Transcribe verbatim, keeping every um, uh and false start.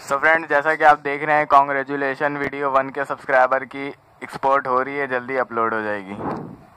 So friend, जैसा कि आप देख रहे हैं, कॉन्ग्रेचुलेशन वीडियो वन के सब्सक्राइबर की एक्सपोर्ट हो रही है, जल्दी अपलोड हो जाएगी।